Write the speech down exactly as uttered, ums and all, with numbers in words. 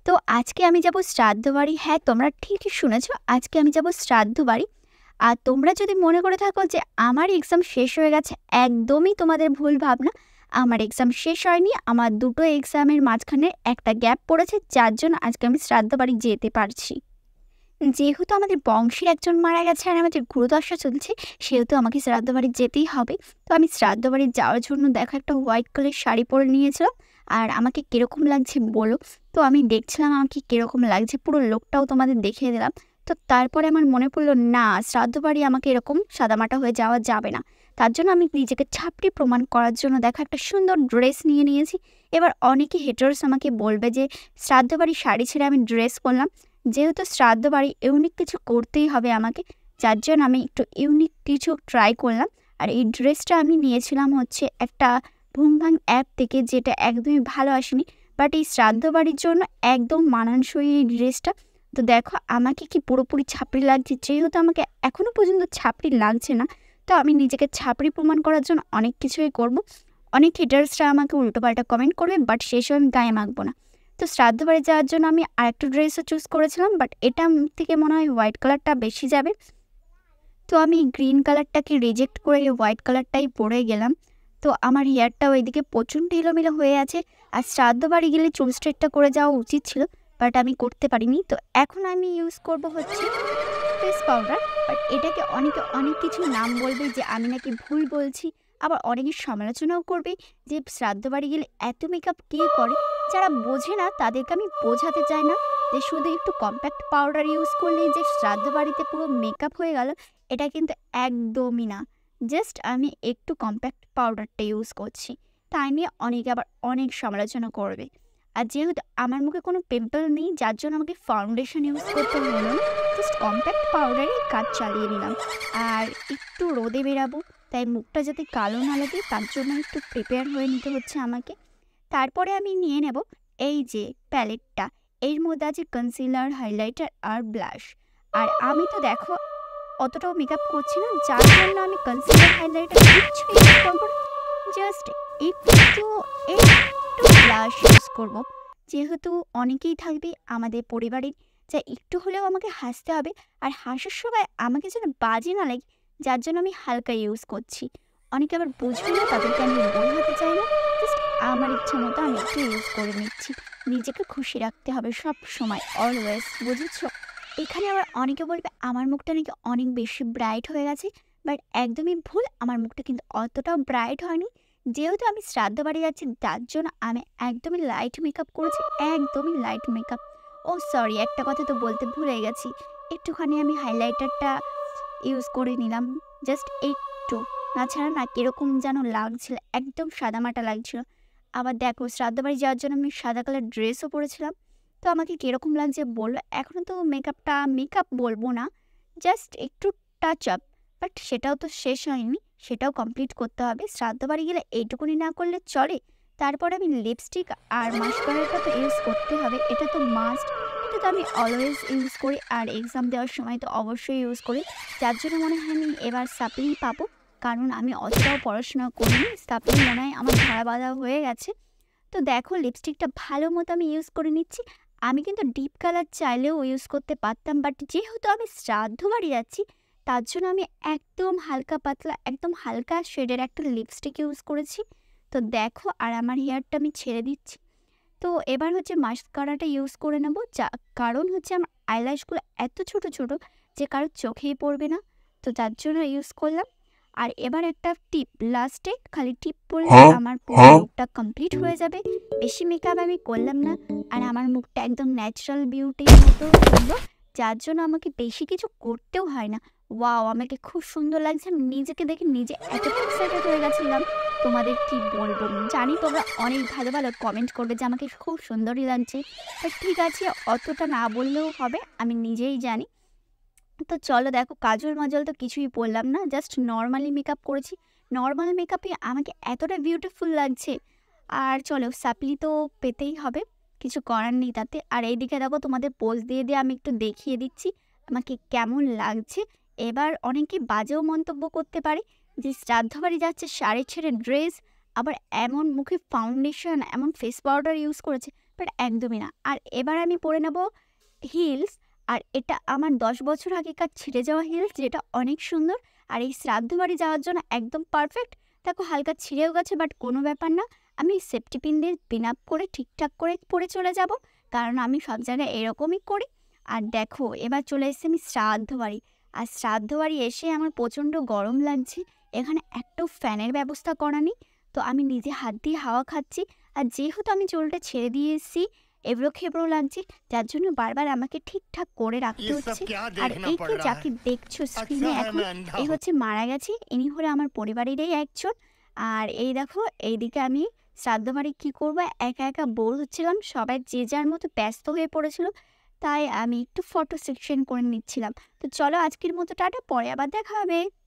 তো আজকে আমি যাব শ্রাদ্ধ বাড়ি। হ্যাঁ, তোমরা ঠিকই শুনেছ। আজকে আমি যাব শ্রাদ্ধ বাড়ি। আর তোমরা যদি মনে করে থাকো যে আমার এক্সাম শেষ হয়ে গেছে, একদমই তোমাদের ভুল ভাবনা। আমার এক্সাম শেষ হয়নি। আমার দুটো এক্সামের মাঝখানে একটা গ্যাপ পড়েছে, যার জন্য আজকে আমি শ্রাদ্ধ বাড়ি যেতে পারছি। যেহেতু আমাদের বংশের একজন মারা গেছে আর আমাদের গুরুদশা চলছে, সেহেতু আমাকে শ্রাদ্ধ বাড়ি যেতেই হবে। তো আমি শ্রাদ্ধ বাড়ি যাওয়ার জন্য দেখো একটা হোয়াইট কালার শাড়ি পরে নিয়েছিলাম। আর আমাকে কীরকম লাগছে বলো। তো আমি দেখছিলাম আমাকে কীরকম লাগছে, পুরো লোকটাও তোমাদের দেখিয়ে দিলাম। তো তারপরে আমার মনে পড়লো, না, শ্রাদ্ধ বাড়ি আমাকে এরকম সাদামাটা হয়ে যাওয়া যাবে না। তার জন্য আমি নিজেকে ছাপড়ি প্রমাণ করার জন্য দেখো একটা সুন্দর ড্রেস নিয়ে নিয়েছি। এবার অনেকে হেটার্স আমাকে বলবে যে শ্রাদ্ধ বাড়ি শাড়ি ছেড়ে আমি ড্রেস পরলাম। যেহেতু শ্রাদ্ধ বাড়ি ইউনিক কিছু করতেই হবে আমাকে, যার জন্য আমি একটু ইউনিক কিছু ট্রাই করলাম। আর এই ড্রেসটা আমি নিয়েছিলাম হচ্ছে একটা ভুমভাং অ্যাপ থেকে, যেটা একদমই ভালো আসেনি, বাট এই শ্রাদ্ধ বাড়ির জন্য একদম মানানসই এই ড্রেসটা। তো দেখো আমাকে কি পুরোপুরি ছাপড়ি লাগছে। যেহেতু আমাকে এখনও পর্যন্ত ছাপড়ি লাগছে না, তো আমি নিজেকে ছাপড়ি প্রমাণ করার জন্য অনেক কিছুই করব। অনেক হিটার্সরা আমাকে উল্টোপাল্টা কমেন্ট করবে, বাট সেসব আমি গায়ে মাখবো না। তো শ্রাদ্ধ বাড়ি যাওয়ার জন্য আমি আরেকটা ড্রেসও চুজ করেছিলাম, বাট এটা থেকে মনে হয় হোয়াইট কালারটা বেশি যাবে। তো আমি গ্রিন কালারটাকে রিজেক্ট করে হোয়াইট কালারটাই পরে গেলাম। তো আমার হেয়ারটাও এদিকে প্রচণ্ড এলোমেলো হয়ে আছে। আর শ্রাদ্ধ বাড়ি গেলে চুল স্ট্রেটটা করে যাওয়া উচিত ছিল, বাট আমি করতে পারিনি। তো এখন আমি ইউজ করব হচ্ছে ফেস পাউডার। বাট এটাকে অনেকে অনেক কিছু নাম বলবে যে আমি নাকি ভুল বলছি, আবার অনেকে সমালোচনাও করবে যে শ্রাদ্ধ বাড়ি গেলে এত মেকআপ কে করে। যারা বোঝে না তাদেরকে আমি বোঝাতে চাই না যে শুধু একটু কম্প্যাক্ট পাউডার ইউজ করলেই যে শ্রাদ্ধ বাড়িতে পুরো মেকআপ হয়ে গেল, এটা কিন্তু একদমই না। জাস্ট আমি একটু কম্প্যাক্ট পাউডারটা ইউজ করছি, তাই নিয়ে অনেকে আবার অনেক সমালোচনা করবে। আর যেহেতু আমার মুখে কোনো পিম্পল নেই, যার জন্য আমাকে ফাউন্ডেশন ইউজ করতে হলো না, জাস্ট কম্প্যাক্ট পাউডারে কাজ চালিয়ে নিলাম। আর একটু রোদে বেরাবো, তাই মুখটা যাতে কালো না লাগে তার জন্য একটু প্রিপেয়ার হয়ে নিতে হচ্ছে আমাকে। তারপরে আমি নিয়ে নেব এই যে প্যালেটটা। এর মধ্যে আছে কনসিলার, হাইলাইটার আর ব্লাশ। আর আমি তো দেখো অতটাও মেকআপ করছি না, যার জন্য আমি কনসিলার, হাইলাইটার কিচ্ছু ইউজ করবো না। জাস্ট একটু একটু ব্লাশ ইউজ করবো। যেহেতু অনেকেই থাকবে আমাদের পরিবারের, যা একটু হলেও আমাকে হাসতে হবে, আর হাসার সময় আমাকে যেন বাজে না লাগে, যার জন্য আমি হালকা ইউজ করছি। অনেকে আবার বুঝবে না, তাদেরকে আমি বোঝাতে চাই না। জাস্ট আমার ইচ্ছা মতো আমি একটু ইউজ করে নিচ্ছি। নিজেকে খুশি রাখতে হবে সব সময়, অলওয়েজ, বুঝেছো? এখানে আবার অনেকে বলবে আমার মুখটা নাকি অনেক বেশি ব্রাইট হয়ে গেছে, বাট একদমই ভুল। আমার মুখটা কিন্তু অতটাও ব্রাইট হয়নি। যেহেতু আমি শ্রাদ্ধ বাড়ি যাচ্ছি, তার জন্য আমি একদমই লাইট মেকআপ করেছি, একদমই লাইট মেকআপ। ও সরি, একটা কথা তো বলতে ভুলে গেছি। একটুখানি আমি হাইলাইটারটা ইউজ করে নিলাম, জাস্ট একটু। তাছাড়া না কীরকম যেন লাগছিল, একদম সাদামাটা লাগছিল। আবার দেখো শ্রাদ্ধ বাড়ি যাওয়ার জন্য আমি সাদা কালার ড্রেসও পরেছিলাম। তো আমাকে কীরকম লাগছে বললো। এখনও তো মেকআপটা মেকআপ বলবো না, জাস্ট একটু টাচ আপ, বাট সেটাও তো শেষ হয়নি, সেটাও কমপ্লিট করতে হবে। শ্রাদ্ধ বাড়ি গেলে এইটুকুনি না করলে চলে। তারপর আমি লিপস্টিক আর মাস্কারাটা তো ইউজ করতে হবে, এটা তো মাস্ট। এটা তো আমি অলওয়েজ ইউজ করি, আর এক্সাম দেওয়ার সময় তো অবশ্যই ইউজ করি। যার জন্য মনে হয় আমি এবার সাপ্লি পাবো, কারণ আমি অতটাও পড়াশোনা করিনি। সাপ্লি মনে হয় আমার ধরা বাঁধা হয়ে গেছে। তো দেখো লিপস্টিকটা ভালো মতো আমি ইউজ করে নিচ্ছি। আমি কিন্তু ডিপ কালার চাইলেও ইউজ করতে পারতাম, বাট যেহেতু আমি শ্রাদ্ধ বাড়ি যাচ্ছি, তার জন্য আমি একদম হালকা পাতলা, একদম হালকা শেডের একটা লিপস্টিক ইউজ করেছি। তো দেখো, আর আমার হেয়ারটা আমি ছেড়ে দিচ্ছি। তো এবার হচ্ছে মাস্কারাটা ইউজ করে নেব, যা কারণ হচ্ছে আমার আইল্যাশগুলো এত ছোট ছোট যে কারোর চোখেই পড়বে না, তো তার জন্য ইউজ করলাম। আর এবার একটা টিপ, লাস্টে খালি টিপ পরলে আমার পুরো লুকটা কমপ্লিট হয়ে যাবে। বেশি মেকআপ আমি করলাম না, আর আমার মুখটা একদম ন্যাচারাল বিউটির মতো সুন্দর, যার জন্য আমাকে বেশি কিছু করতেও হয় না। ওয়াও, আমাকে খুব সুন্দর লাগছে। আমি নিজেকে দেখে নিজে এতটা এক্সাইটেড হয়ে গেছিলাম, তোমাদের কি বলবো। জানি তোমরা অনেক ভালো ভালো কমেন্ট করবে যে আমাকে খুব সুন্দরই লাগছে, বাট ঠিক আছে, অতটা না বললেও হবে, আমি নিজেই জানি। তো চলো দেখো, কাজল মাজল তো কিছুই পরলাম না, জাস্ট নর্মালি মেকআপ করেছি। নর্মাল মেকআপে আমাকে এতটা বিউটিফুল লাগছে। আর চলো, সাপ্লি তো পেতেই হবে, কিছু করার নেই তাতে। আর এইদিকে দেখো তোমাদের পোজ দিয়ে দিয়ে আমি একটু দেখিয়ে দিচ্ছি আমাকে কেমন লাগছে। এবার অনেকে বাজেও মন্তব্য করতে পারে যে শ্রাদ্ধ বাড়ি যাচ্ছে শাড়ি ছেড়ে ড্রেস, আবার এমন মুখে ফাউন্ডেশন, এমন ফেস পাউডার ইউজ করেছে, বাট একদমই না। আর এবার আমি পরে নেব হিলস, আর এটা আমার দশ বছর আগেকার ছিঁড়ে যাওয়া হিলস, যেটা অনেক সুন্দর আর এই শ্রাদ্ধ বাড়ি যাওয়ার জন্য একদম পারফেক্ট। দেখো হালকা ছিঁড়েও গেছে, বাট কোনো ব্যাপার না, আমি সেফটি পিন দিয়ে পিন আপ করে ঠিকঠাক করে পরে চলে যাব, কারণ আমি সব জায়গায় এরকমই করি। আর দেখো এবার চলে এসেছি আমি শ্রাদ্ধ বাড়ি। আর শ্রাদ্ধ বাড়ি এসে আমার প্রচণ্ড গরম লাগছে, এখানে একটু ফ্যানের ব্যবস্থা করা নেই, তো আমি নিজে হাত দিয়ে হাওয়া খাচ্ছি। আর যেহেতু আমি চুলটা ছেড়ে দিয়ে এসেছি, এবড়ো খেবড়ো লাগছে, যার জন্য বারবার আমাকে ঠিকঠাক করে রাখতে হচ্ছে। আর এই যে যাকে দেখছো স্ক্রিনে এখন, এই হচ্ছে মারা গেছে, ইনি হলো আমার পরিবারেরই একজন। আর এই দেখো এইদিকে আমি শ্রাদ্ধ বাড়ি কী করবো, একা একা বোর হচ্ছিলাম, সবাই যে যার মতো ব্যস্ত হয়ে পড়েছিল, তাই আমি একটু ফটো সেকশন করে নিচ্ছিলাম। তো চলো আজকের মতো টাটা, পরে আবার দেখা হবে।